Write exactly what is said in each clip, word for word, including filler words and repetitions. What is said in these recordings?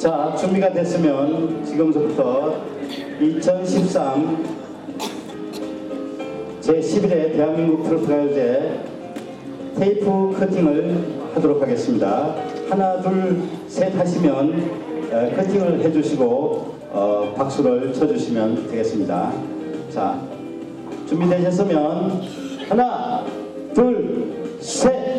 자, 준비가 됐으면 지금부터 이천십삼 제십일 회 대한민국 트로트 가요제 테이프 커팅을 하도록 하겠습니다. 하나, 둘, 셋 하시면 어, 커팅을 해주시고 어, 박수를 쳐주시면 되겠습니다. 자, 준비되셨으면 하나, 둘, 셋!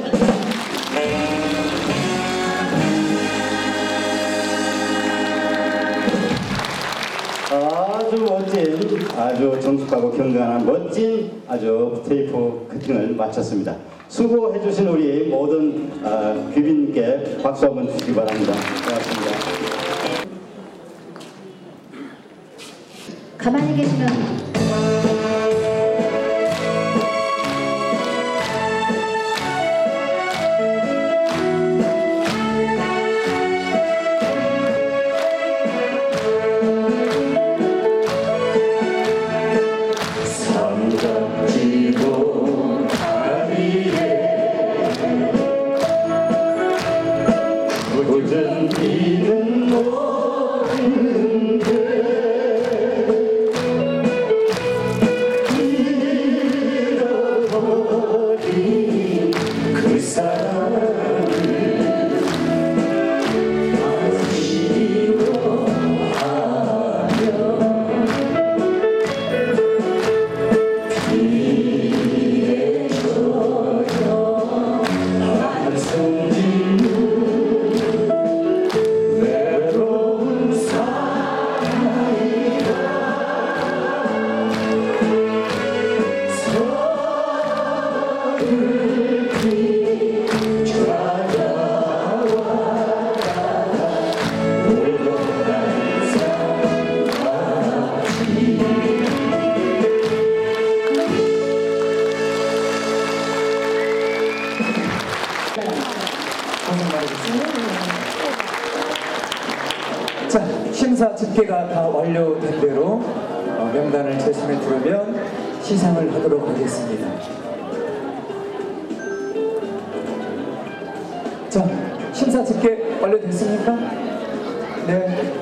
아주 멋진, 아주 정숙하고 경건한 멋진 아주 테이프 커팅을 마쳤습니다. 수고해 주신 우리 모든 어, 귀빈께 박수 한번 주시기 바랍니다. 고맙습니다. 가만히 계시면 삼각지고 다리에 굳은 비는 오는데 잃어버린 그 사람을 자, 심사 집계가 다 완료된 대로 어, 명단을 제시해 들으면 시상을 하도록 하겠습니다. 자, 심사 집계 완료됐습니까? 네.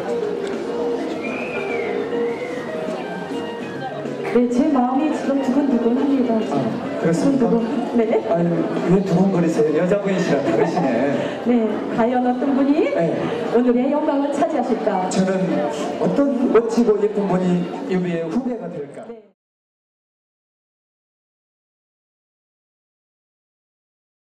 네, 제 마음이 지금 두근두근합니다. 아, 그렇습니까? 두근두근. 네. 아유, 왜 두근거리세요? 여자분이시라 다르시네. 네, 과연 어떤 분이 네. 오늘의 영광을 차지하실까? 저는 어떤 멋지고 예쁜 분이 이 위에 후배가 될까? 네.